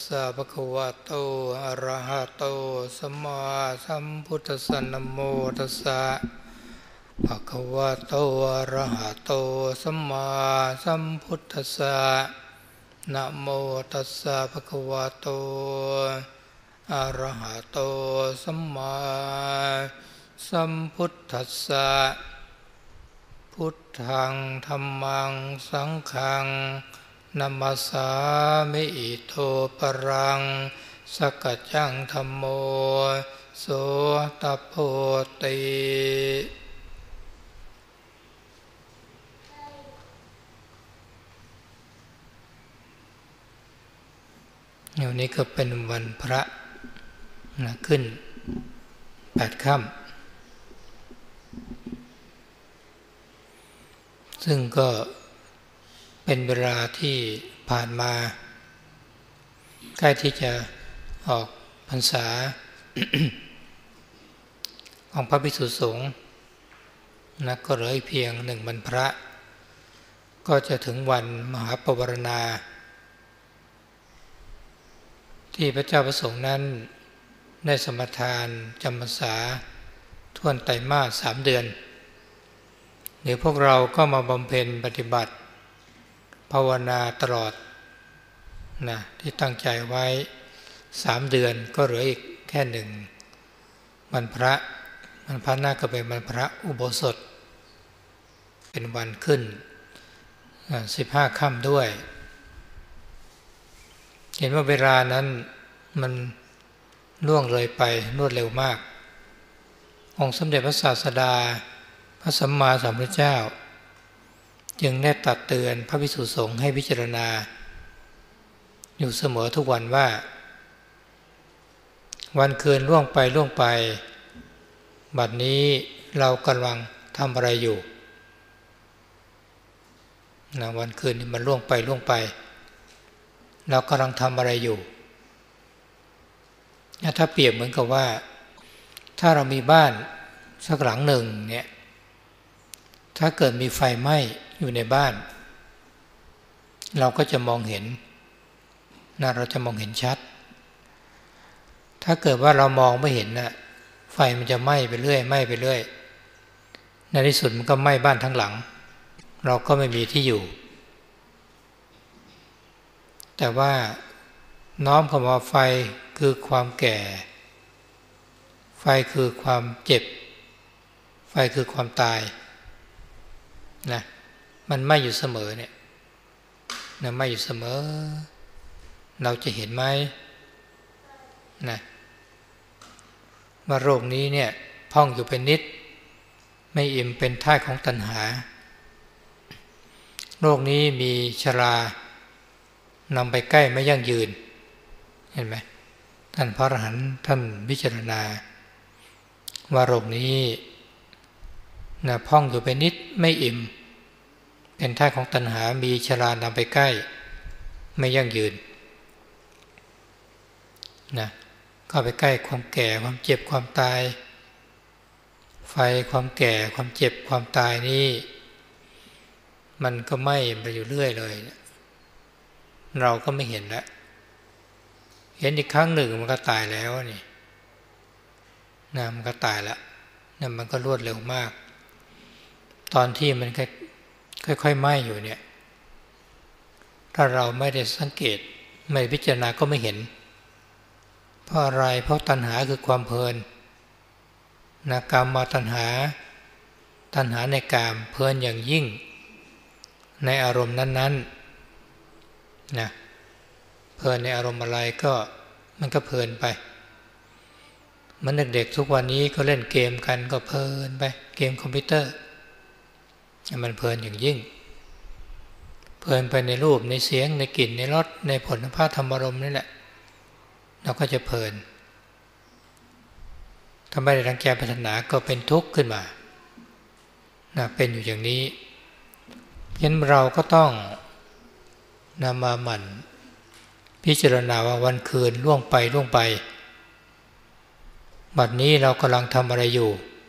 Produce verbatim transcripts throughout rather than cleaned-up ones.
สะภะคะวะโตอะระหะโตสัมมาสัมพุทธัสสะนะโมตัสสะภะคะวะโตอะระหะโตสัมมาสัมพุทธัสสะนะโมตัสสะภะคะวะโตอะระหะโตสัมมาสัมพุทธัสสะพุทธังธัมมังสังฆังนัมมัสสามิอิโตปรังสักกัจจังธัมโมโสตโพติวันนี้ก็เป็นวันพระนะขึ้นแปดค่ำซึ่งก็เป็นเวลาที่ผ่านมาใกล้ที่จะออกพรรษา ของพระภิกษุสงฆ์นะก็เหลือเพียงหนึ่งวันพระก็จะถึงวันมหาปวารณาที่พระเจ้าประสงค์นั้นได้สมทานจำพรรษาท่วนไตรมาสสามเดือนเดี๋ยวพวกเราก็มาบำเพ็ญปฏิบัติภาวนาตลอดนะที่ตั้งใจไว้สามเดือนก็เหลืออีกแค่หนึ่งวันพระวันพระหน้าก็เป็นวันพระอุโบสถเป็นวันขึ้นสิบห้าค่ำด้วยเห็นว่าเวลานั้นมันล่วงเลยไปรวดเร็วมากองค์สมเด็จพระศาสดาพระสัมมาสัมพุทธเจ้าจึงได้ตรัสเตือนพระภิกษุสงฆ์ให้พิจารณาอยู่เสมอทุกวันว่าวันคืนล่วงไปล่วงไปบัดนี้เรากำลังทำอะไรอยู่นะวันคืนนี้มันล่วงไปล่วงไปเรากำลังทำอะไรอยู่ถ้าเปรียบเหมือนกับว่าถ้าเรามีบ้านสักหลังหนึ่งเนี่ยถ้าเกิดมีไฟไหม้อยู่ในบ้านเราก็จะมองเห็นนะเราจะมองเห็นชัดถ้าเกิดว่าเรามองไม่เห็นนะไฟมันจะไหม้ไปเรื่อยไหม้ไปเรื่อยในที่สุดมันก็ไหม้บ้านทั้งหลังเราก็ไม่มีที่อยู่แต่ว่าน้อมคำว่าไฟคือความแก่ไฟคือความเจ็บไฟคือความตายนะมันไหม้อยู่เสมอเนี่ยนะไหม้อยู่เสมอเราจะเห็นไหมนะว่าโรคนี้เนี่ยพ่องอยู่เป็นนิดไม่อิ่มเป็นท่าของตัณหาโรคนี้มีชรานำไปใกล้ไม่ยั่งยืนเห็นไหมท่านพระอรหันต์ท่านพิจารณาว่าโรคนี้นะพ่องอยู่เป็นนิดไม่อิ่มเป็นท่าของตัณหามีชรานำไปใกล้ไม่ยั่งยืนนะก็ไปใกล้ความแก่ความเจ็บความตายไฟความแก่ความเจ็บความตายนี่มันก็ไหม้ไปอยู่เรื่อยเลยเราก็ไม่เห็นแล้วเห็นอีกครั้งหนึ่งมันก็ตายแล้วนี่นะมันก็ตายแล้วนะมันก็รวดเร็วมากตอนที่มันค่อยๆไหม้อยู่เนี่ยถ้าเราไม่ได้สังเกตไม่พิจารณาก็ไม่เห็นเพราะอะไรเพราะตัณหาคือความเพลินนะกามมาตัณหาตัณหาในกามเพลินอย่างยิ่งในอารมณ์นั้นๆนะเพลินในอารมณ์อะไรก็มันก็เพลินไปมันเด็กๆทุกวันนี้ก็เล่นเกมกันก็เพลินไปเกมคอมพิวเตอร์มันเพลินอย่างยิ่งเพลินไปในรูปในเสียงในกลิ่นในรสในผลภาพธรรมารมณ์นี่แหละเราก็จะเพลินถ้าไม่ได้รังแกปรารถนาก็เป็นทุกข์ขึ้นมานะเป็นอยู่อย่างนี้ฉะนั้นเราก็ต้องนำมาหมั่นพิจารณาว่าวันคืนล่วงไปล่วงไปบัดนี้เรากำลังทำอะไรอยู่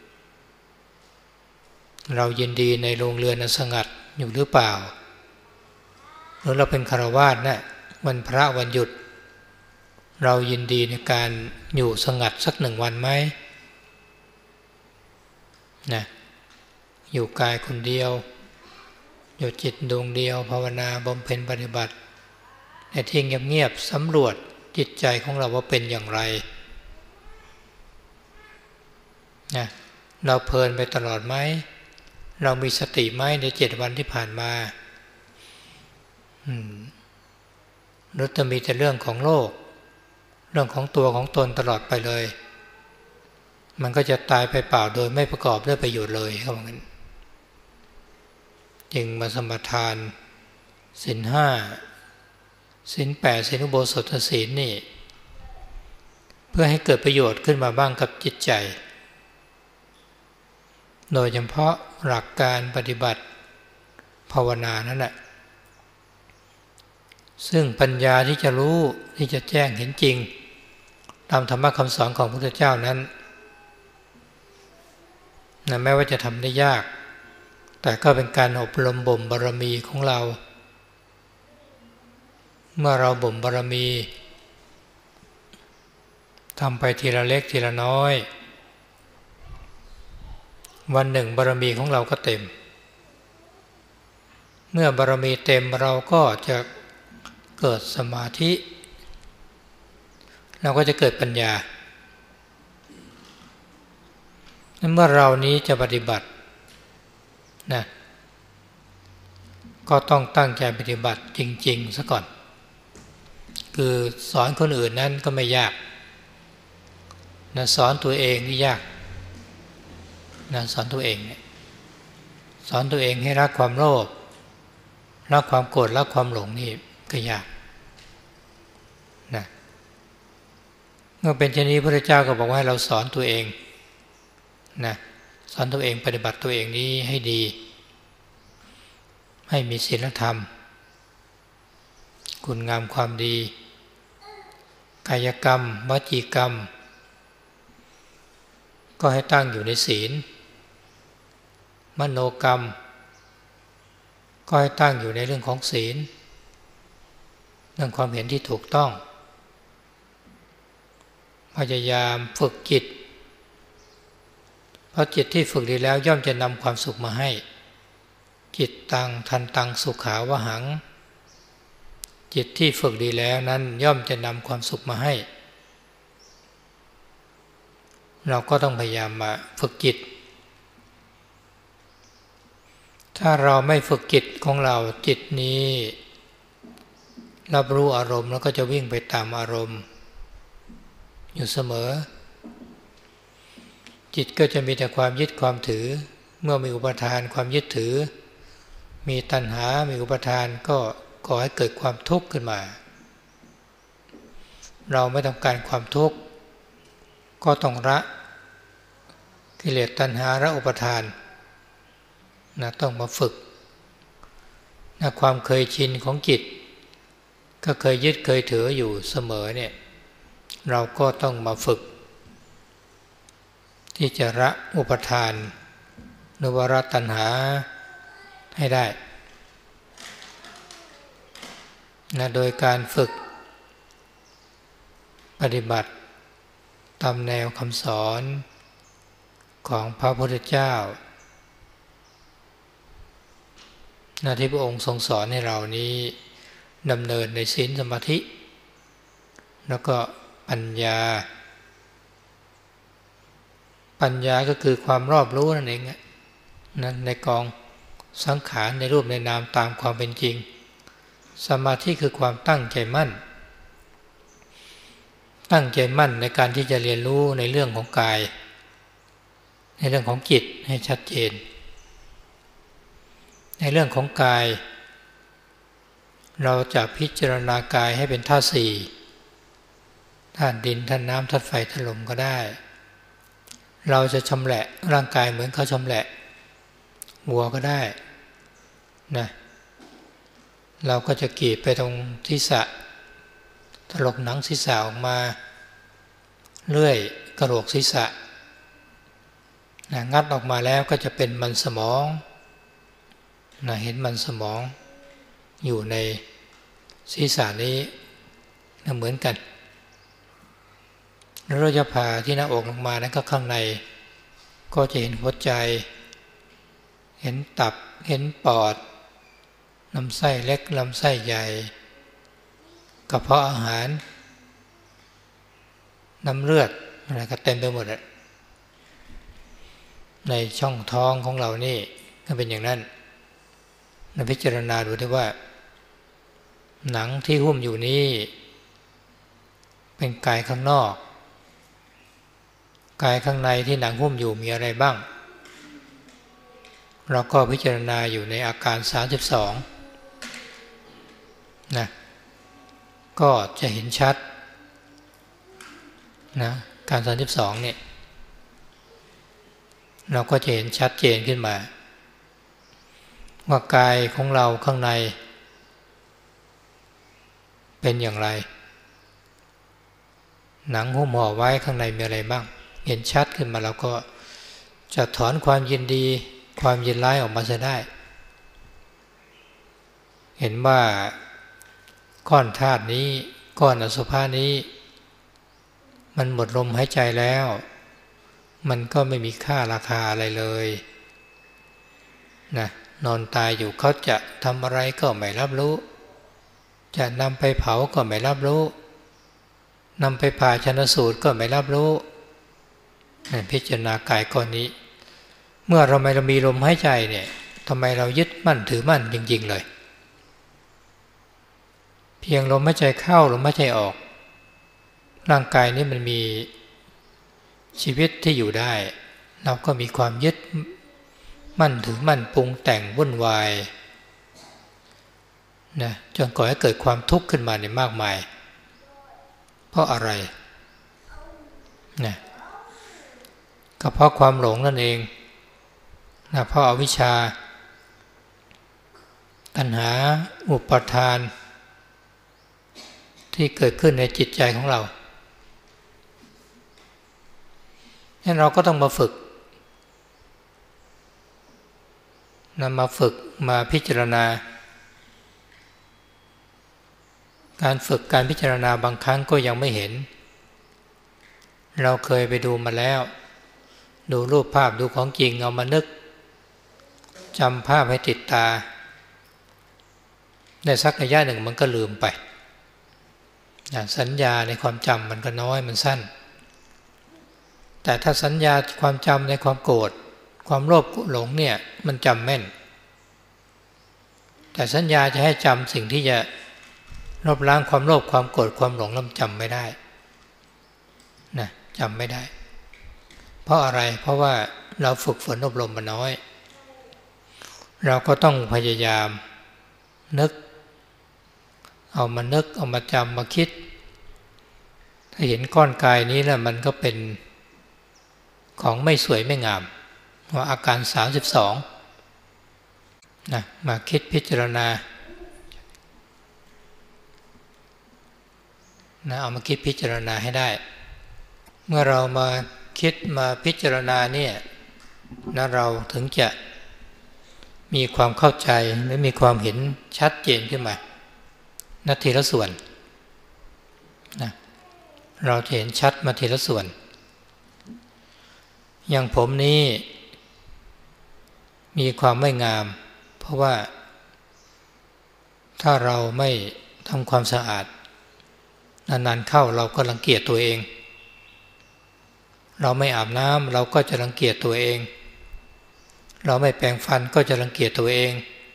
เรายินดีในโรงเรือนสงัดอยู่หรือเปล่าหรือเราเป็นฆราวาสนะวันพระวันหยุดเรายินดีในการอยู่สงัดสักหนึ่งวันไหมนะอยู่กายคนเดียวอยู่จิตดวงเดียวภาวนาบำเพ็ญปฏิบัติในที่เงียบๆสำรวจจิตใจของเราว่าเป็นอย่างไรนะเราเพลินไปตลอดไหมเรามีสติไหมในเจ็ดวันที่ผ่านมาหรือจะมีแต่เรื่องของโลกเรื่องของตัวของตนตลอดไปเลยมันก็จะตายไปเปล่าโดยไม่ประกอบด้วยประโยชน์เลยเขาบอกงั้นจึงมาสมาทานศีลห้าศีลแปดศีลอุโบสถศีลนี่เพื่อให้เกิดประโยชน์ขึ้นมาบ้างกับจิตใจโดยเฉพาะหลักการปฏิบัติภาวนานั่นแหละซึ่งปัญญาที่จะรู้ที่จะแจ้งเห็นจริงตามธรรมะคำสอนของพระพุทธเจ้านั้นนะแม้ว่าจะทำได้ยากแต่ก็เป็นการอบรมบ่มบารมีของเราเมื่อเราบ่มบารมีทำไปทีละเล็กทีละน้อยวันหนึ่งบารมีของเราก็เต็มเมื่อบารมีเต็มเราก็จะเกิดสมาธิเราก็จะเกิดปัญญาเมื่อเรานี้จะปฏิบัตินะก็ต้องตั้งใจปฏิบัติจริงๆซะก่อนคือสอนคนอื่นนั้นก็ไม่ยากนะสอนตัวเองนี่ยากนะสอนตัวเองเนี่ยสอนตัวเองให้รักความโลภรักความโกรธรักความหลงนี่ก็ยากนะเมื่อเป็นเช่นนี้พระเจ้าก็บอกว่าให้เราสอนตัวเองนะสอนตัวเองปฏิบัติตัวเองนี้ให้ดีให้มีศีลธรรมคุณงามความดีกายกรรมวจีกรรมก็ให้ตั้งอยู่ในศีลมโนกรรมก็ให้ตั้งอยู่ในเรื่องของศีลเรื่องความเห็นที่ถูกต้องพยายามฝึกจิตเพราะจิตที่ฝึกดีแล้วย่อมจะนำความสุขมาให้จิตตังทันตังสุขาวหังจิตที่ฝึกดีแล้วนั้นย่อมจะนำความสุขมาให้เราก็ต้องพยายามมาฝึกจิตถ้าเราไม่ฝึกจิตของเราจิตนี้รับรู้อารมณ์แล้วก็จะวิ่งไปตามอารมณ์อยู่เสมอจิตก็จะมีแต่ความยึดความถือเมื่อมีอุปทานความยึดถือมีตัณหามีอุปทานก็ก่อให้เกิดความทุกข์ขึ้นมาเราไม่ต้องการความทุกข์ก็ต้องละกิเลสตัณหาและอุปทานนะต้องมาฝึกนะความเคยชินของจิตก็เคยยึดเคยถืออยู่เสมอเนี่ยเราก็ต้องมาฝึกที่จะละอุปทานหรือว่าละตัณหาให้ได้นะโดยการฝึกปฏิบัติตามแนวคำสอนของพระพุทธเจ้านะที่พระองค์ทรงสอนให้เรานี้ดำเนินในศีลสมาธิแล้วก็ปัญญาปัญญาก็คือความรอบรู้นั่นเองนะในกองสังขารในรูปในนามตามความเป็นจริงสมาธิคือความตั้งใจมั่นตั้งใจมั่นในการที่จะเรียนรู้ในเรื่องของกายในเรื่องของจิตให้ชัดเจนในเรื่องของกายเราจะพิจารณากายให้เป็นธาตุสี่ธาตุดินธาตุน้ำธาตุไฟธาตุลมก็ได้เราจะชำแหละร่างกายเหมือนเขาชำแหละวัวก็ได้นะเราก็จะกรีดไปตรงศีรษะถลกหนังศีรษะออกมาเลื่อยกระโหลกศีรษะนะงัดออกมาแล้วก็จะเป็นมันสมองนะเห็นมันสมองอยู่ในศีรษะนี้นะเหมือนกันแล้วเราจะผ่าที่หน้าอกลงมานั้นก็ข้างในก็จะเห็นหัวใจเห็นตับเห็นปอดลำไส้เล็กลำไส้ใหญ่กระเพาะอาหารน้ำเลือดอะไรก็เต็มไปหมดในช่องท้องของเรานี่ก็เป็นอย่างนั้นเราพิจารณาดูได้ว่าหนังที่หุ้มอยู่นี้เป็นกายข้างนอกกายข้างในที่หนังหุ้มอยู่มีอะไรบ้างเราก็พิจารณาอยู่ในอาการสามสิบสองนะก็จะเห็นชัดนะการสามสิบสองเนี่ยเราก็จะเห็นชัดเจนขึ้นมาว่ากายของเราข้างในเป็นอย่างไรหนังหุ้มห่อไว้ข้างในมีอะไรบ้างเห็นชัดขึ้นมาเราก็จะถอนความยินดีความยินร้ายออกมาจะได้เห็นว่าก้อนธาตุนี้ก้อนอสุภะนี้มันหมดลมหายใจแล้วมันก็ไม่มีค่าราคาอะไรเลยนะนอนตายอยู่เขาจะทำอะไรก็ไม่รับรู้จะนำไปเผาก็ไม่รับรู้นำไปผ่าชันสูตรก็ไม่รับรู้พิจารณากายก้อนนี้เมื่อเราไม่มีลมหายใจเนี่ยทำไมเรายึดมั่นถือมั่นจริงๆเลยเพียงลมหายใจเข้าลมหายใจออกร่างกายนี้มันมีชีวิตที่อยู่ได้เราก็มีความยึดมั่นถือมั่นปรุงแต่งวุ่นวายนะจนก่อให้เกิดความทุกข์ขึ้นมาในมากมายเพราะอะไรนะก็เพราะความหลงนั่นเองนะเพราะอวิชชาตัณหาอุปาทานที่เกิดขึ้นในจิตใจของเราฉะนั้นเราก็ต้องมาฝึกนะมาฝึกมาพิจารณาการฝึกการพิจารณาบางครั้งก็ยังไม่เห็นเราเคยไปดูมาแล้วดูรูปภาพดูของจริงเอามานึกจำภาพให้ติดตาได้สักระยะหนึ่งมันก็ลืมไปสัญญาในความจำมันก็น้อยมันสั้นแต่ถ้าสัญญาความจำในความโกรธความโลภหลงเนี่ยมันจำแม่นแต่สัญญาจะให้จำสิ่งที่จะลบล้างความโลภความโกรธความหลงแล้วจำไม่ได้นะจำไม่ได้เพราะอะไรเพราะว่าเราฝึกฝนอบรมมาน้อยเราก็ต้องพยายามนึกเอามานึกเอามาจำมาคิดถ้าเห็นก้อนกายนี้แล้วมันก็เป็นของไม่สวยไม่งามว่าอาการสามสิบสองนะมาคิดพิจารณานะเอามาคิดพิจารณาให้ได้เมื่อเรามาคิดมาพิจารณาเนี่ยนะเราถึงจะมีความเข้าใจและมีความเห็นชัดเจนขึ้นมานาทีละส่วนนะเราจะเห็นชัดมาทีละส่วนอย่างผมนี้มีความไม่งามเพราะว่าถ้าเราไม่ทำความสะอาดนานๆเข้าเราก็รังเกียจตัวเองเราไม่อาบน้ำเราก็จะรังเกียจตัวเองเราไม่แปรงฟันก็จะรังเกียจตัวเอง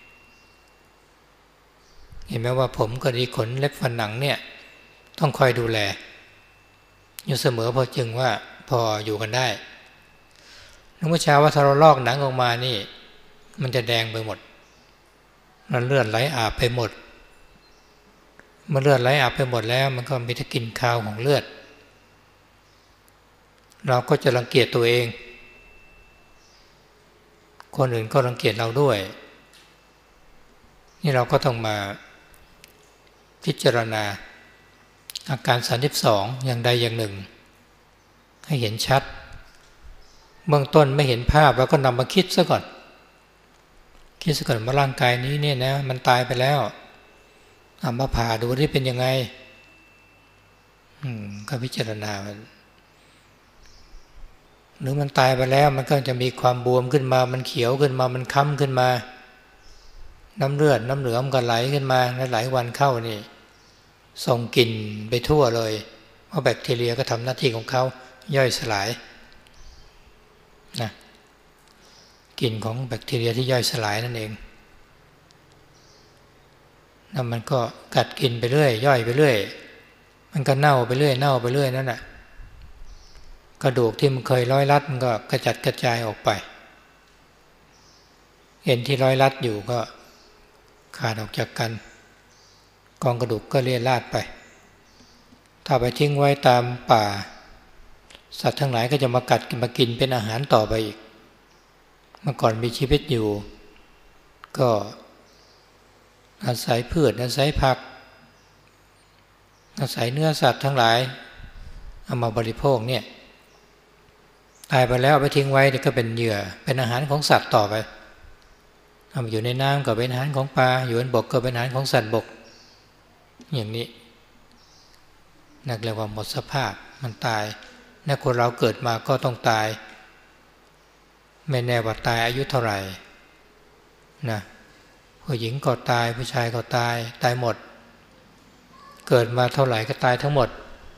เห็นไหมว่าผมก็ดีขนเล็บฟันหนังเนี่ยต้องคอยดูแลอยู่เสมอพอจึงว่าพออยู่กันได้นึกว่าเช้าว่าถ้าเราลอกหนังออกมานี่มันจะแดงไปหมดมันเลือดไหลอาบไปหมดเมื่อเลือดไหลอาบไปหมดแล้วมันก็มีแต่กลิ่นคาวของเลือดเราก็จะรังเกียจตัวเองคนอื่นก็รังเกียจเราด้วยนี่เราก็ต้องมาพิจารณาอาการสามสิบสองอย่างใดอย่างหนึ่งให้เห็นชัดเบื้องต้นไม่เห็นภาพแล้วก็นำมาคิดซะก่อนคิดซะก่อนว่าร่างกายนี้เนี่ยนะมันตายไปแล้วเอามาผ่าดูที่เป็นยังไงอืมก็พิจารณามันหรือมันตายไปแล้วมันก็จะมีความบวมขึ้นมามันเขียวขึ้นมามันค้ำขึ้นมาน้ำเลือดน้ำเหลืองก็ไหลขึ้นมาหลายวันเข้านี่ส่งกลิ่นไปทั่วเลยเพราะแบคทีเรียก็ทำหน้าที่ของเขาย่อยสลายนะกลิ่นของแบคทีเรียที่ย่อยสลายนั่นเองแล้วมันก็กัดกินไปเรื่อยย่อยไปเรื่อยมันก็เน่าไปเรื่อยเน่าไปเรื่อยนั่นแหละกระดูกที่มันเคยร้อยรัดมันก็กระจัดกระจายออกไปเอ็นที่ร้อยรัดอยู่ก็ขาดออกจากกันกองกระดูกก็เลี่ยราดไปถ้าไปทิ้งไว้ตามป่าสัตว์ทั้งหลายก็จะมากัดมากินเป็นอาหารต่อไปอีกเมื่อก่อนมีชีวิตอยู่ก็อาศัยพืชอาศัยผักอาศัยเนื้อสัตว์ทั้งหลายเอามาบริโภคเนี่ยตายไปแล้วไปทิ้งไว้ก็เป็นเหยื่อเป็นอาหารของสัตว์ต่อไปเอาอยู่ในน้ำก็เป็นอาหารของปลาอยู่บนบกก็เป็นอาหารของสัตว์บกอย่างนี้นักเรียกว่าหมดสภาพมันตายและคนเราเกิดมาก็ต้องตายไม่แน่ว่าตายอายุเท่าไหร่นะผู้หญิงก็ตายผู้ชายก็ตายตายหมดเกิดมาเท่าไหร่ก็ตายทั้งหมด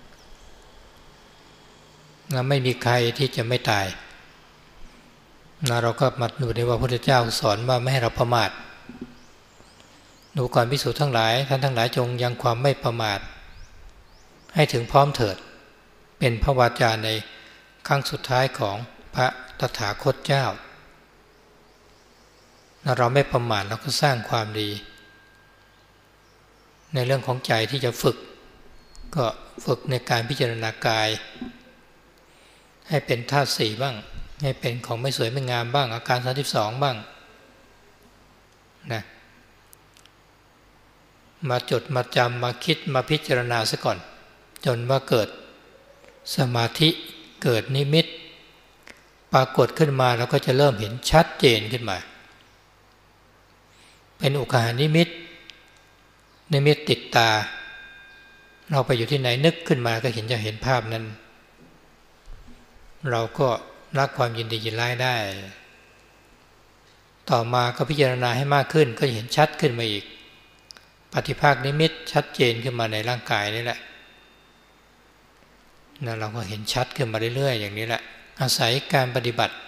นะไม่มีใครที่จะไม่ตายนะเราก็มาดูในว่าพระพุทธเจ้าสอนว่าไม่ให้เราประมาทดูก่อนภิกษุทั้งหลายท่านทั้งหลายจงยังความไม่ประมาทให้ถึงพร้อมเถิดเป็นพระวาจาในครั้งสุดท้ายของพระตถาคตเจ้าเราไม่ประมาทเราก็สร้างความดีในเรื่องของใจที่จะฝึกก็ฝึกในการพิจารณากายให้เป็นธาตุสี่บ้างให้เป็นของไม่สวยไม่งามบ้างอาการสามสิบสองบ้างนะมาจดมาจำมาคิดมาพิจารณาซะก่อนจนว่าเกิดสมาธิเกิดนิมิตปรากฏขึ้นมาเราก็จะเริ่มเห็นชัดเจนขึ้นมาเป็นอุคหานิมิตนิมิตติดตาเราไปอยู่ที่ไหนนึกขึ้นมาก็เห็นจะเห็นภาพนั้นเราก็ละความยินดียินร้ายได้ต่อมาก็พิจารณาให้มากขึ้นก็เห็นชัดขึ้นมาอีกปฏิภาคนิมิตชัดเจนขึ้นมาในร่างกายนี่แหละนะเราก็เห็นชัดขึ้นมาเรื่อยๆอย่างนี้แหละอาศัยการปฏิบัติ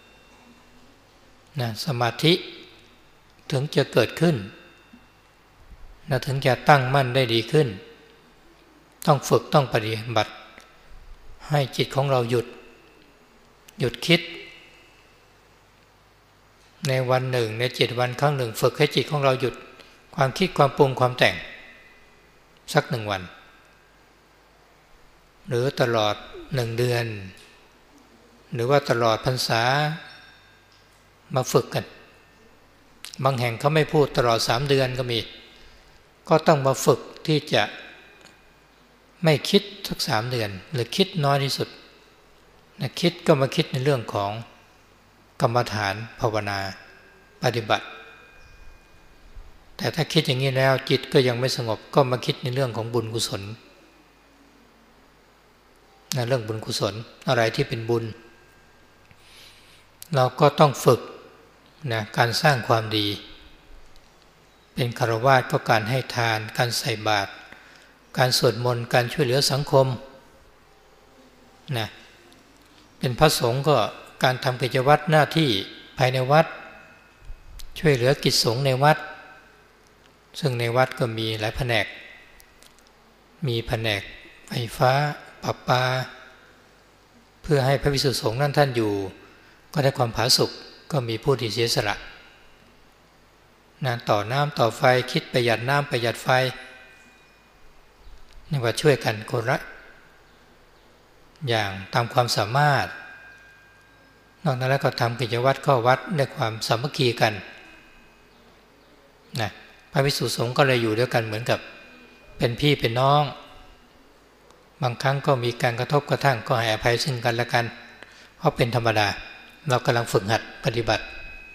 นะสมาธิถึงจะเกิดขึ้นนะถึงจะตั้งมั่นได้ดีขึ้นต้องฝึกต้องปฏิบัติให้จิตของเราหยุดหยุดคิดในวันหนึ่งในเจ็ดวันครั้งหนึ่งฝึกให้จิตของเราหยุดความคิดความปรุงความแต่งสักหนึ่งวันหรือตลอดหนึ่งเดือนหรือว่าตลอดพรรษามาฝึกกันบางแห่งเขาไม่พูดตลอดสามเดือนก็มีก็ต้องมาฝึกที่จะไม่คิดสักสามเดือนหรือคิดน้อยที่สุดนะคิดก็มาคิดในเรื่องของกรรมฐานภาวนาปฏิบัติแต่ถ้าคิดอย่างนี้แล้วจิตก็ยังไม่สงบก็มาคิดในเรื่องของบุญกุศลนะเรื่องบุญกุศลอะไรที่เป็นบุญเราก็ต้องฝึกนะการสร้างความดีเป็นฆราวาสก็การให้ทานการใส่บาตรการสวดมนต์การช่วยเหลือสังคมนะเป็นพระสงฆ์ก็การทำกิจวัตรหน้าที่ภายในวัดช่วยเหลือกิจสงฆ์ในวัดซึ่งในวัดก็มีหลายแผนกมีแผนกไฟฟ้าประปาเพื่อให้พระภิกษุสงฆ์นั้นท่านอยู่ก็ได้ความผาสุกก็มีผู้ที่เสียสละนะต่อน้ำต่อไฟคิดประหยัดน้ำประหยัดไฟนี่ว่าช่วยกันคนละอย่างตามความสามารถนอกนั้นแล้วก็ทำกิจวัตรเข้าวัดด้วยความสามัคคีกันนะพระภิกษุสงฆ์ก็เลยอยู่ด้วยกันเหมือนกับเป็นพี่เป็นน้องบางครั้งก็มีการกระทบกระทั่งก็ให้อภัยซึ่งกันและกันเพราะเป็นธรรมดาเรากำลังฝึกหัดปฏิบัติ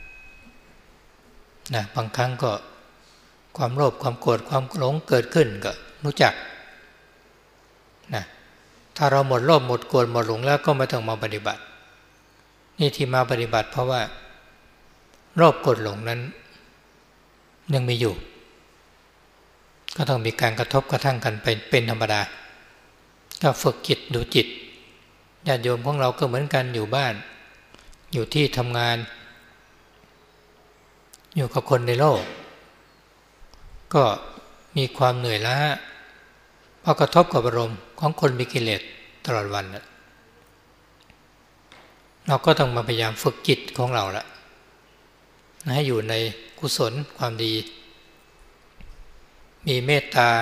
นะบางครั้งก็ความโลภความโกรธความหลงเกิดขึ้นก็รู้จักนะถ้าเราหมดโลภหมดโกรธหมดหลงแล้วก็ไม่ต้องมาปฏิบัตินี่ที่มาปฏิบัติเพราะว่าโรคกดหลงนั้นยังมีอยู่ก็ต้องมีการกระทบกระทั่งกันเป็นเป็นธรรมดาก็ฝึกจิตดูจิตญาติโยมของเราก็เหมือนกันอยู่บ้านอยู่ที่ทำงานอยู่กับคนในโลกก็มีความเหนื่อยล้าพอกระทบกับอารมณ์ของคนมีกิเลสตลอดวันเราก็ต้องมาพยายามฝึกจิตของเราละให้อยู่ในกุศลความดีมีเมตตา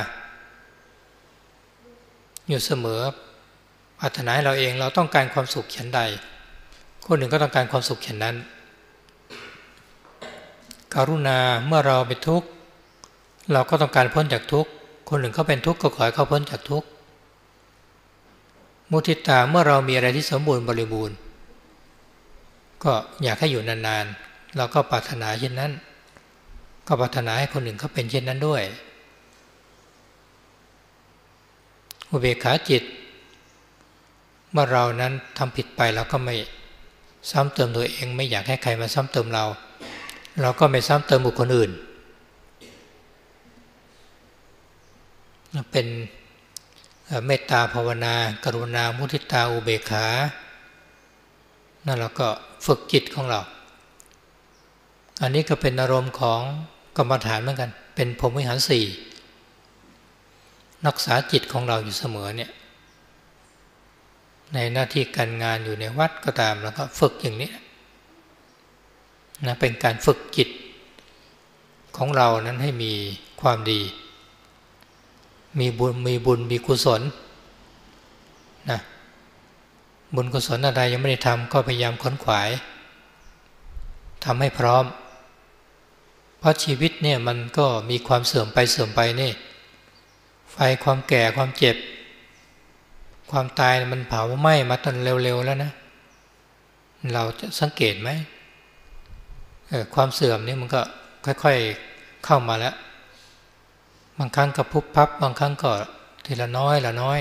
อยู่เสมอปรารถนาให้เราเองเราต้องการความสุขฉันใดคนหนึ่งก็ต้องการความสุขฉันนั้นกรุณาเมื่อเราเป็นทุกข์เราก็ต้องการพ้นจากทุกข์คนหนึ่งเขาเป็นทุกข์ก็ขอให้เขาพ้นจากทุกข์มุทิตาเมื่อเรามีอะไรที่สมบูรณ์บริบูรณ์ก็อยากให้อยู่นานๆเราก็ปรารถนาเช่นนั้นก็ปรารถนาให้คนหนึ่งเขาเป็นเช่นนั้นด้วยอุเบกขาจิตเมื่อเรานั้นทำผิดไปเราก็ไม่ซ้ำเติมตัวเองไม่อยากให้ใครมาซ้ำเติมเราเราก็ไม่ซ้ำเติมบุคคลอื่นเป็นเมตตาภาวนากรุณามุทิตาอุเบกขานั่นเราก็ฝึกจิตของเราอันนี้ก็เป็นอารมณ์ของกรรมฐานเหมือนกันเป็นพรหมวิหารสี่รักษาจิตของเราอยู่เสมอเนี่ยในหน้าที่การงานอยู่ในวัดก็ตามแล้วก็ฝึกอย่างนี้นะเป็นการฝึกจิตของเรานั้นให้มีความดีมีบุญมีบุญมีกุศลนะบุญกุศลอะไรยังไม่ได้ทำก็พยายามค้นขวายทำให้พร้อมเพราะชีวิตเนี่ยมันก็มีความเสื่อมไปเสื่อมไปนี่ไฟความแก่ความเจ็บความตายมันเผาไหม้มาตอนเร็วๆแล้วนะเราจะสังเกตไหมเออความเสื่อมนี่มันก็ค่อยๆเข้ามาแล้วบางครั้งก็พุบพับบางครั้งก็ทีละน้อยละน้อย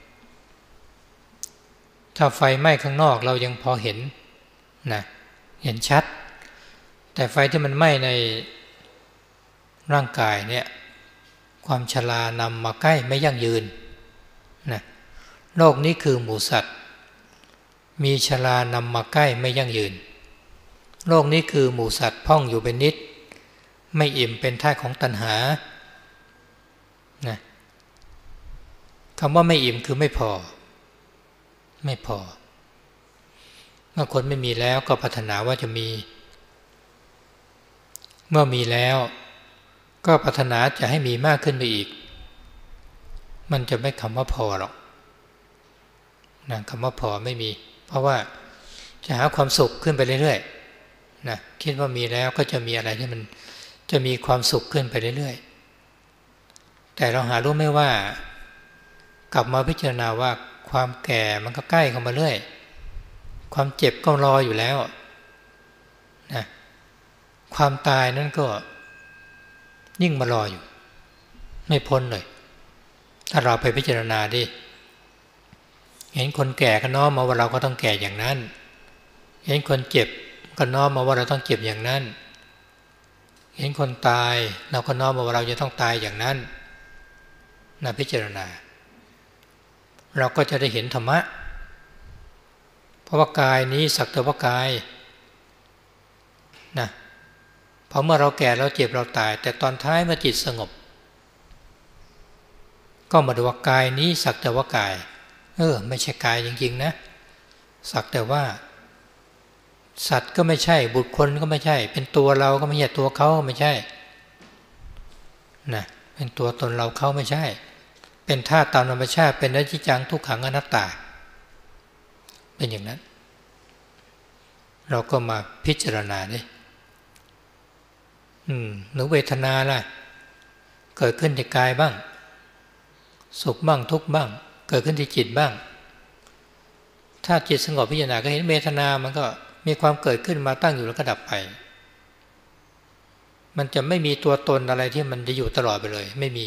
ถ้าไฟไหม้ข้างนอกเรายังพอเห็นนะเห็นชัดแต่ไฟที่มันไหม้ในร่างกายเนี่ยความชรานำมาใกล้ไม่ยั่งยืนนะโลกนี้คือหมู่สัตว์มีชรานำมาใกล้ไม่ยั่งยืนโลกนี้คือหมู่สัตว์พ่องอยู่เป็นนิดไม่อิ่มเป็นท่าของตัณหานะคำว่าไม่อิ่มคือไม่พอไม่พอเมื่อคนไม่มีแล้วก็ปรารถนาว่าจะมีเมื่อมีแล้วก็ปรารถนาจะให้มีมากขึ้นไปอีกมันจะไม่คำว่าพอหรอกนะคำว่าพอไม่มีเพราะว่าจะหาความสุขขึ้นไปเรื่อยๆนะคิดว่ามีแล้วก็จะมีอะไรที่มันจะมีความสุขขึ้นไปเรื่อยๆแต่เราหารู้ไหมว่ากลับมาพิจารณาว่าความแก่มันก็ใกล้เข้ามาเรื่อยความเจ็บก็รออยู่แล้วนะความตายนั้นก็ยิ่งมารออยู่ไม่พ้นเลยถ้าเราไปพิจารณาดิเห็นคนแก่ก็น้อมมาว่าเราก็ต้องแก่อย่างนั้นเห็นคนเจ็บก็น้อมมาว่าเราต้องเจ็บอย่างนั้นเห็นคนตายเราก็น้อมมาว่าเราจะต้องตายอย่างนั้นนะพิจารณาเราก็จะได้เห็นธรรมะเพราะว่ากายนี้สักแต่ว่ากายนะพอเมื่อเราแก่เราเจ็บเราตายแต่ตอนท้ายเมื่อจิตสงบก็มาดูว่ากายนี้สักแต่ว่ากายเออไม่ใช่กายจริงๆนะสักแต่ว่าสัตว์ก็ไม่ใช่บุคคลก็ไม่ใช่เป็นตัวเราก็ไม่ใช่ตัวเขาก็ไม่ใช่นะเป็นตัวตนเราเขาไม่ใช่เป็นธาตุตามธรรมชาติเป็นอนิจจังทุกขังอนัตตาเป็นอย่างนั้นเราก็มาพิจารณาดิอืมหรือเวทนาล่ะเกิดขึ้นที่กายบ้างสุขบ้างทุกข์บ้างเกิดขึ้นที่จิตบ้างถ้าจิตสงบพิจารณาก็เห็นเวทนามันก็มีความเกิดขึ้นมาตั้งอยู่แล้วก็ดับไปมันจะไม่มีตัวตนอะไรที่มันจะอยู่ตลอดไปเลยไม่มี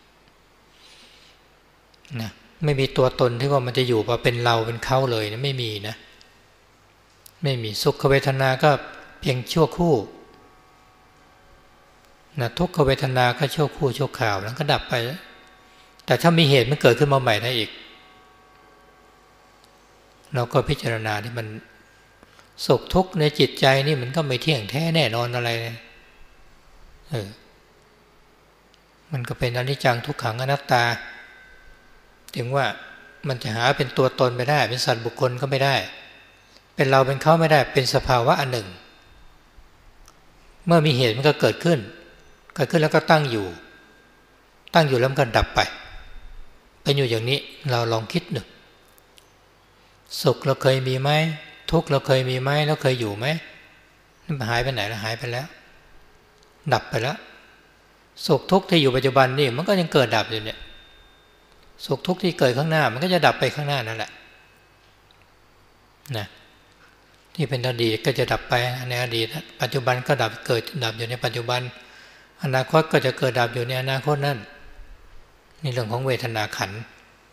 นะไม่มีตัวตนที่ว่ามันจะอยู่มาเป็นเราเป็นเขาเลยนะไม่มีนะไม่มีสุขเวทนาก็เพียงชั่วคู่นะทุกขเวทนาก็ชั่วคู่ชั่วคราวแล้วก็ดับไปแต่ถ้ามีเหตุมันเกิดขึ้นมาใหม่ได้อีกเราก็พิจารณาที่มันสุขทุกข์ในจิตใจนี่มันก็ไม่เที่ยงแท้แน่นอนอะไรเออมันก็เป็นอนิจจังทุกขังอนัตตาถึงว่ามันจะหาเป็นตัวตนไม่ได้เป็นสัตว์บุคคลก็ไม่ได้เป็นเราเป็นเขาไม่ได้เป็นสภาวะอันหนึ่งเมื่อมีเหตุมันก็เกิดขึ้นเกิดขึ้นแล้วก็ตั้งอยู่ตั้งอยู่แล้วมันก็ดับไปเป็นอยู่อย่างนี้เราลองคิดหนึ่งสุขเราเคยมีไหมทุกข์เราเคยมีไหมแล้วเคยอยู่ไหมมันหายไปไหนแล้วหายไปแล้วดับไปแล้วสุขทุกข์ที่อยู่ปัจจุบันนี่มันก็ยังเกิดดับอยู่เนี่ยสุขทุกข์ที่เกิดข้างหน้ามันก็จะดับไปข้างหน้านั่นแหละนะที่เป็นอดีตก็จะดับไปในอดีตปัจจุบันก็ดับเกิดดับอยู่ในปัจจุบันอนาคตก็จะเกิดดับอยู่ในอนาคตนั่นนี่เรื่องของเวทนาขันธ์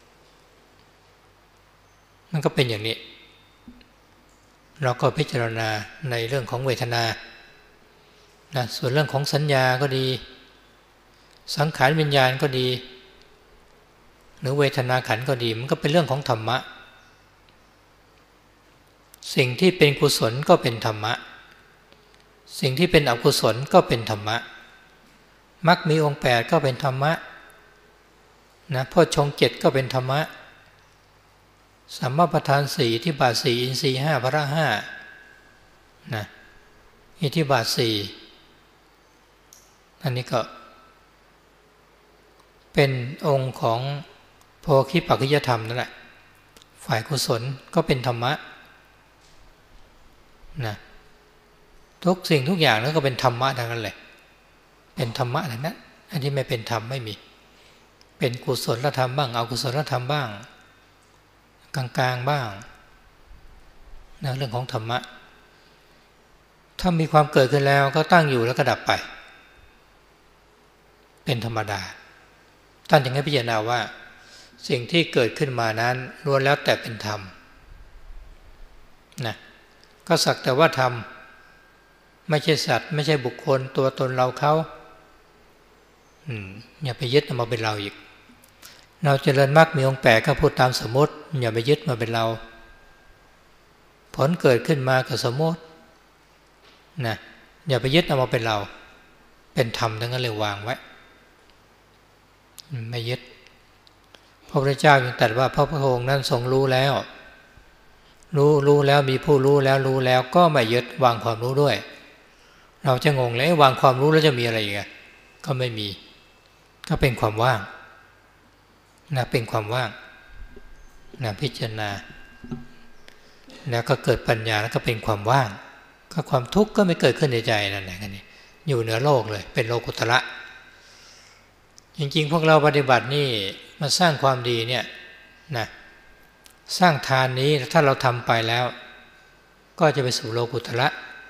มันก็เป็นอย่างนี้เราก็พิจารณาในเรื่องของเวทนานะส่วนเรื่องของสัญญาก็ดีสังขารวิญญาณก็ดีหรือเวทนาขันธ์ก็ดีมันก็เป็นเรื่องของธรรมะสิ่งที่เป็นกุศลก็เป็นธรรมะสิ่งที่เป็นอกุศลก็เป็นธรรมะมรรคมีองค์แปดก็เป็นธรรมะนะโพชฌงค์เจ็ดก็เป็นธรรมะสัมมาประธานสี่อิทธิบาทสี่อินทรีย์ห้าพละห้านะอิทธิบาทสี่อันนี้ก็เป็นองค์ของโพธิปัจจยธรรมนั่นแหละฝ่ายกุศลก็เป็นธรรมะนะทุกสิ่งทุกอย่างแล้วก็เป็นธรรมะทั้งนั้นเลยเป็นธรรมะทั้งนั้นอันที่ไม่เป็นธรรมไม่มีเป็นกุศลธรรมบ้างอกุศลธรรมบ้างกลางๆบ้างนะเรื่องของธรรมะถ้ามีความเกิดขึ้นแล้วก็ตั้งอยู่แล้วก็ดับไปเป็นธรรมดาท่านจึงให้พิจารณาว่าสิ่งที่เกิดขึ้นมานั้นล้วนแล้วแต่เป็นธรรมนะก็สักแต่ว่าธรรมไม่ใช่สัตว์ไม่ใช่บุคคลตัวตนเราเขาอืมอย่าไปยึดมาเป็นเราอีกเราเจริญมรรคมีองค์แปดก็พูดตามสมมติอย่าไปยึดมาเป็นเราผลเกิดขึ้นมากับสมมตินะอย่าไปยึดเอามาเป็นเราเป็นธรรมทั้งนั้นเลยวางไว้ไม่ยึดพระพุทธเจ้ายังตรัสว่าพระพุทธองค์นั้นทรงรู้แล้วรู้รู้แล้วมีผู้รู้แล้วรู้แล้วก็ไม่ยึดวางความรู้ด้วยเราจะงงเลยวางความรู้แล้วจะมีอะไรอีกก็ไม่มีก็เป็นความว่างนะเป็นความว่างนะพิจารณาแล้วก็เกิดปัญญาแล้วก็เป็นความว่างก็ความทุกข์ก็ไม่เกิดขึ้นในใจนั่นแหละนี่อยู่เหนือโลกเลยเป็นโลกุตระจริงๆพวกเราปฏิบัตินี่มาสร้างความดีเนี่ยนะสร้างทานนี้ถ้าเราทำไปแล้วก็จะไปสู่โลกุตระ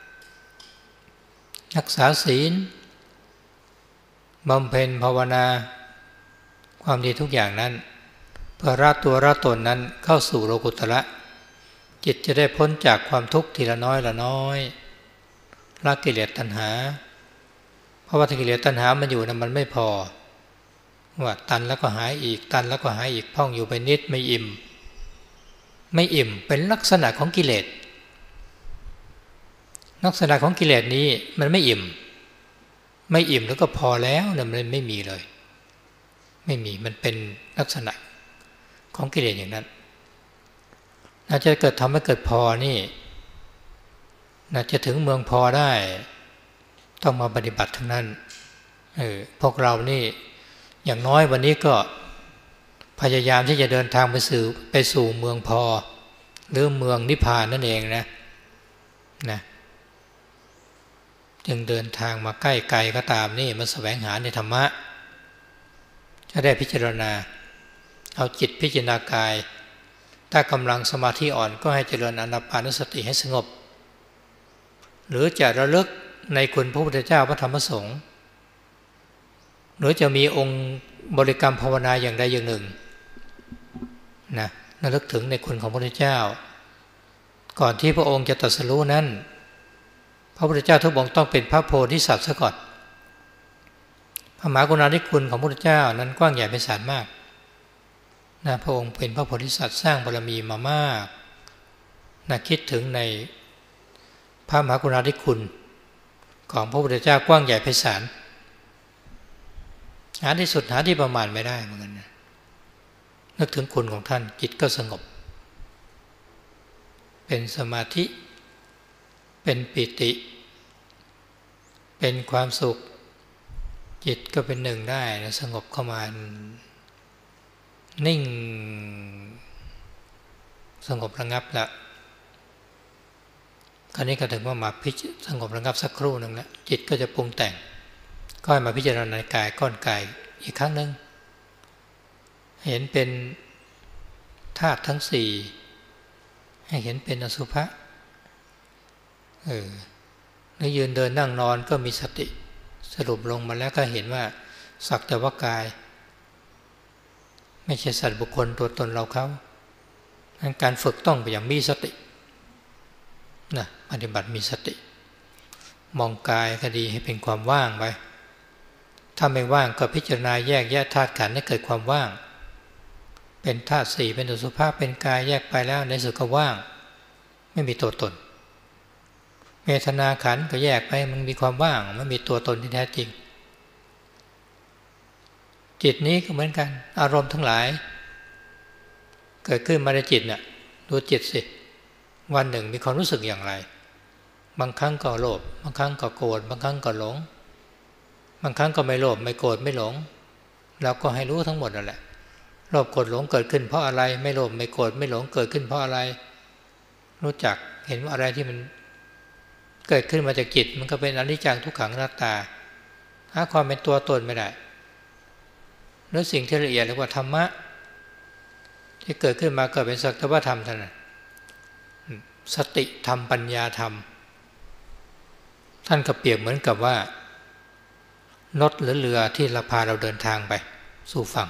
รักษาศีลบำเพ็ญภาวนาความดีทุกอย่างนั้นเพื่อละตัวละตนนั้นเข้าสู่โลกุตระจิตจะได้พ้นจากความทุกข์ทีละน้อยละน้อยละกิเลสตัณหาเพราะว่ากิเลสตัณหามันอยู่นะมันไม่พอว่าตันแล้วก็หายอีกตันแล้วก็หายอีกพ่องอยู่ไปนิดไม่อิ่มไม่อิ่มเป็นลักษณะของกิเลสลักษณะของกิเลสนี้มันไม่อิ่มไม่อิ่มแล้วก็พอแล้วเนี่ยมันไม่มีเลยไม่มีมันเป็นลักษณะของกิเลสอย่างนั้นน่าจะเกิดทำให้เกิดพอนี่น่าจะถึงเมืองพอได้ต้องมาปฏิบัติทั้งนั้นเออพวกเรานี่อย่างน้อยวันนี้ก็พยายามที่จะเดินทางไปสู่ไปสู่เมืองพอหรือเมืองนิพพานนั่นเองนะนะจึงเดินทางมาใกล้ไกลก็ตามนี่มาแสวงหาในธรรมะจะได้พิจารณาเอาจิตพิจารณากายถ้ากำลังสมาธิอ่อนก็ให้เจริญอานาปานสติให้สงบหรือจะระลึกในคุณพระพุทธเจ้าพระธรรมพระสงฆ์หรือจะมีองค์บริกรรมภาวนาอย่างใดอย่างหนึ่งนะระลึกถึงในคุณของพระพุทธเจ้าก่อนที่พระองค์จะตรัสรู้นั้นพระพุทธเจ้าทุกองค์ต้องเป็นพระโพธิสัตว์ซะก่อนพระมหากรุณาธิคุณของพระพุทธเจ้านั้นกว้างใหญ่ไพศาลมากนะพระองค์เป็นพระโพธิสัตว์สร้างบารมีมามากนะคิดถึงในพระมหากรุณาธิคุณของพระพุทธเจ้ากว้างใหญ่ไพศาลหาที่สุดหาที่ประมาณไม่ได้เหมือนกันนะนึกถึงคุณของท่านจิตก็สงบเป็นสมาธิเป็นปิติเป็นความสุขจิตก็เป็นหนึ่งได้นะสงบเข้ามานิ่งสงบระงับละคราวนี้ก็ถึงว่ามาพิจสงบระงับสักครู่หนึ่งแล้วจิตก็จะปรุงแต่งก็ให้มาพิจารณากายก้อนกายอีกครั้งหนึ่งเห็นเป็นธาตุทั้งสี่ให้เห็นเป็นอสุภะเออแล้วยืนเดินนั่งนอนก็มีสติสรุปลงมาแล้วก็เห็นว่าสักแต่ว่ากายไม่ใช่สัตว์บุคคลตัวตนเราเขาการฝึกต้องไปอย่างมีสตินะปฏิบัติมีสติมองกายก็ดีให้เป็นความว่างไปถ้าไม่ว่างก็พิจารณาแยกแยะธาตุขันธ์ให้เกิดความว่างเป็นธาตุสี่เป็นอสุภะเป็นกายแยกไปแล้วในสุดก็ว่างไม่มีตัวตนเวทนาขันธ์ก็แยกไปมันมีความว่างไม่มีตัวตนที่แท้จริงจิตนี้ก็เหมือนกันอารมณ์ทั้งหลายเกิดขึ้นมาในจิตเนี่ยดูจิตสิวันหนึ่งมีความรู้สึกอย่างไรบางครั้งก็โลภบางครั้งก็โกรธบางครั้งก็หลงบางครั้งก็ไม่โลภไม่โกรธไม่หลงเราก็ให้รู้ทั้งหมดนั่นแหละโลภโกรธหลงเกิดขึ้นเพราะอะไรไม่โลภไม่โกรธไม่หลงเกิดขึ้นเพราะอะไรรู้จักเห็นว่าอะไรที่มันเกิดขึ้นมาจากจิตมันก็เป็นอนิจจังทุกขังอนัตตาหาความเป็นตัวตนไม่ได้แล้วสิ่งที่ละเอียดเรียกว่าธรรมะที่เกิดขึ้นมาเกิดเป็นสักแต่ว่าธรรมเท่านั้นสติธรรมปัญญาธรรมท่านก็เปรียบเหมือนกับว่ารถหรือเรือที่เราพาเราเดินทางไปสู่ฝั่ง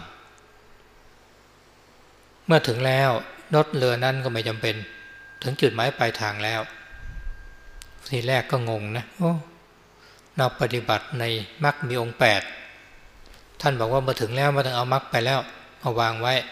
เมื่อถึงแล้วรถเรือนั้นก็ไม่จำเป็นถึงจุดหมายปลายทางแล้วทีแรกก็งงนะโอ้เราปฏิบัติในมรรคมีองค์แปดท่านบอกว่าเมื่อถึงแล้วมาต้องเอามรรคไปแล้วมาวางไว้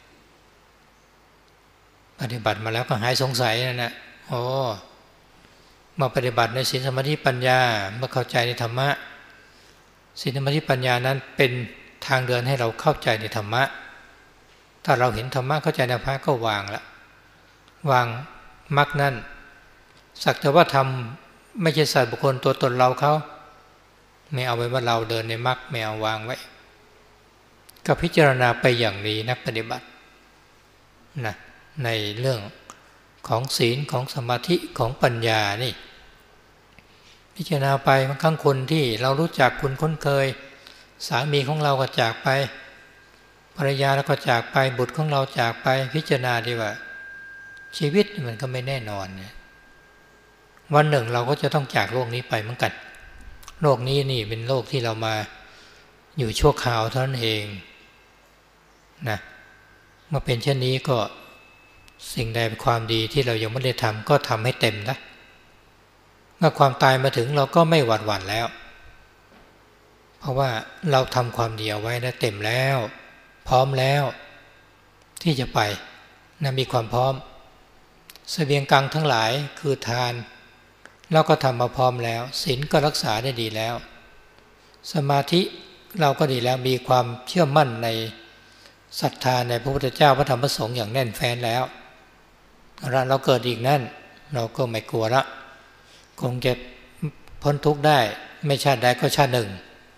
ปฏิบัติมาแล้วก็หายสงสัยนะนะโอ้มาปฏิบัติในศีลสมาธิปัญญาเมื่อเข้าใจในธรรมะศีลสมาธิปัญญานั้นเป็นทางเดินให้เราเข้าใจในธรรมะถ้าเราเห็นธรรมะเข้าใจในธรรมะก็วางละวางมรรคนั้นสักแต่ว่าทำไม่ใช่สัตว์บุคคลตัวตนเราเขาไม่เอาไว้ว่าเราเดินในมรรคไม่เอาวางไว้ก็พิจารณาไปอย่างนี้นักปฏิบัตินะในเรื่องของศีลของสมาธิของปัญญานี่พิจารณาไปบางครั้งคนที่เรารู้จักคุณคุ้นเคยสามีของเราก็จากไปภรรยาเราก็จากไปบุตรของเราจากไปพิจารณาดีว่าชีวิตมันก็ไม่แน่นอนเนี่ยวันหนึ่งเราก็จะต้องจากโลกนี้ไปเหมือนกันโลกนี้นี่เป็นโลกที่เรามาอยู่ชั่วคราวเท่านั้นเองนะเมื่อเป็นเช่นนี้ก็สิ่งใดเป็นความดีที่เรายังไม่ได้ทำก็ทำให้เต็มนะเมื่อความตายมาถึงเราก็ไม่หวั่นหวั่นแล้วเพราะว่าเราทำความดีเอาไว้นะเต็มแล้วพร้อมแล้วที่จะไปนะมีความพร้อมเสบียงกลางทั้งหลายคือทานเราก็ทำมาพร้อมแล้วศีลก็รักษาได้ดีแล้วสมาธิเราก็ดีแล้วมีความเชื่อมั่นในศรัทธาในพระพุทธเจ้าพระธรรมพระสงฆ์อย่างแน่นแฟ้นแล้วเราเกิดอีกนั่นเราก็ไม่กลัวละคงจะพ้นทุกข์ได้ไม่ชาติใดก็ชาติหนึ่ง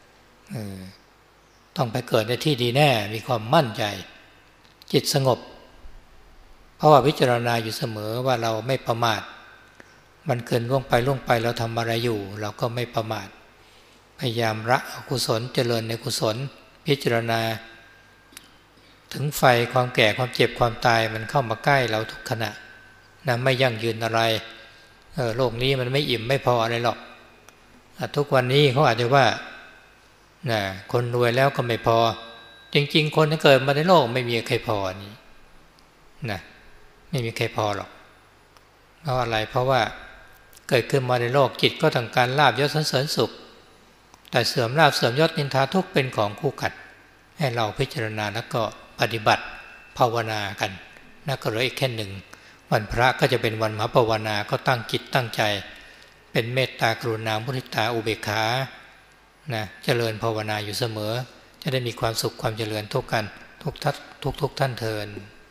ต้องไปเกิดในที่ดีแน่มีความมั่นใจจิตสงบเพราะว่าพิจารณาอยู่เสมอว่าเราไม่ประมาทมันเกินล่วงไปล่วงไปเราทำอะไรอยู่เราก็ไม่ประมาทพยายามละอกุศลเจริญในกุศลพิจารณาถึงไฟความแก่ความเจ็บความตายมันเข้ามาใกล้เราทุกขณะนะไม่ยั่งยืนอะไรเออโลกนี้มันไม่อิ่มไม่พออะไรหรอกทุกวันนี้เขาอาจจะว่านะคนรวยแล้วก็ไม่พอจริงๆคนที่เกิดมาในโลกไม่มีใครพอนี่นะไม่มีใครพอหรอกเพราะอะไรเพราะว่าเกิดขึ้นมาในโลกจิตก็ต้องการลาภยศสรรเสริญสุขแต่เสื่อมลาภเสื่อมยศนินทาทุกข์เป็นของคู่ขัดให้เราพิจารณาแล้วก็ปฏิบัติภาวนากันนั่นก็เหลืออีกแค่หนึ่งวันพระก็จะเป็นวันมหาภาวนาก็ตั้งจิตตั้งใจเป็นเมตตากรุณามุทิตาอุเบกขานะเจริญภาวนาอยู่เสมอจะได้มีความสุขความเจริญทุกกันทุกทัศทุกทุกท่านเทิน